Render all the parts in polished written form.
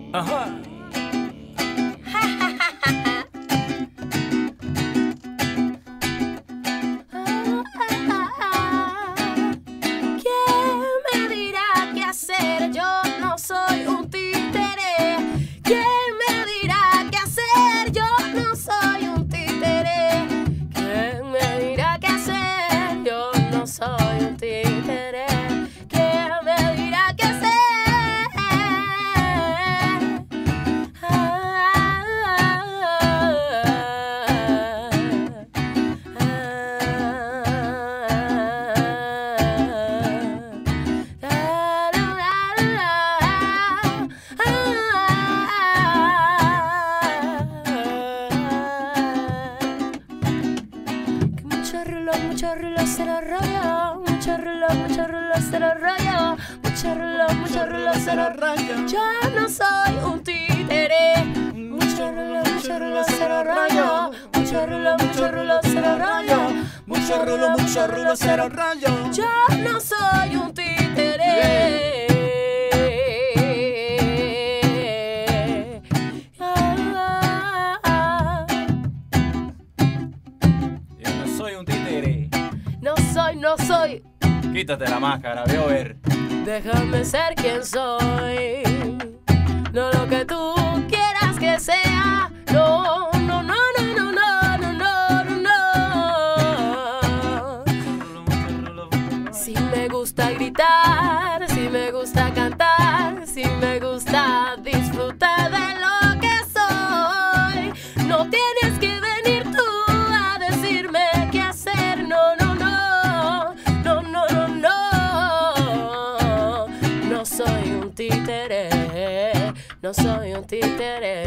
Ajá. ¿Quién me dirá qué hacer? Yo no soy un títere. ¿Quién me dirá qué hacer? Yo no soy un títere. ¿Quién me dirá qué hacer? Yo no soy un títere. ¿Quién me dirá qué hacer? Mucho rulo se lo rollo, mucho rulo se lo rollo, mucho rulo se lo rollo. Yo no soy un títere. Mucho rulo se lo rollo, mucho rulo se lo rollo, mucho rulo se lo rollo. Yo no soy un títere. No soy. Quítate la máscara, veo ver. Déjame ser quien soy. No lo que tú quieras que sea. No, no, no, no, no, no, no, no, no. Si me gusta gritar, si me gusta cantar, si me gusta disfrutar de lo que soy. No tienes que venir tú a decirme qué hacer. No, no. No soy un títere, no soy un títere.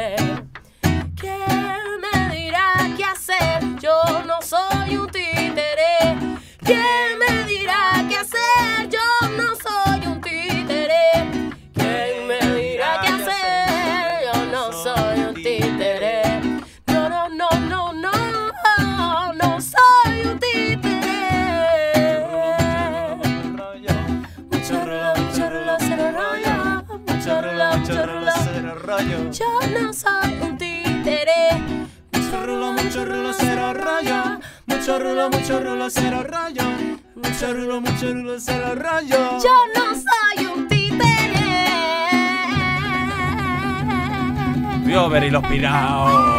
¿Quién me dirá qué hacer? Yo no soy un títere. ¿Quién me dirá qué hacer? Yo no soy un títere. ¿Quién me dirá qué hacer? Yo no soy un títere. No, no, no, no, no, no soy un títere. Yo no soy un títere. Mucho rulo, cero rollo. Mucho rulo, cero rollo. Mucho rulo, cero rollo. Yo no soy un títere. Vio ver y los piraos.